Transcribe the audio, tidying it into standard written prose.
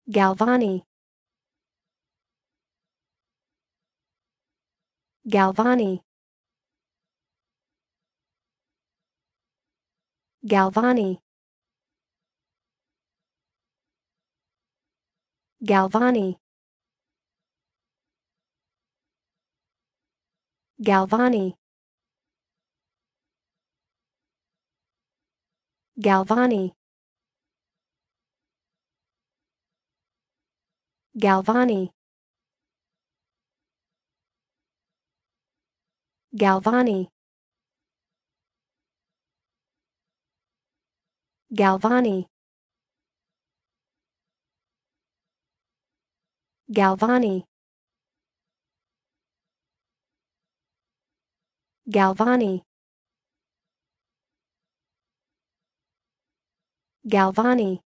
Galvani, Galvani, Galvani, Galvani, Galvani, Galvani, Galvani, Galvani, Galvani, Galvani, Galvani, Galvani,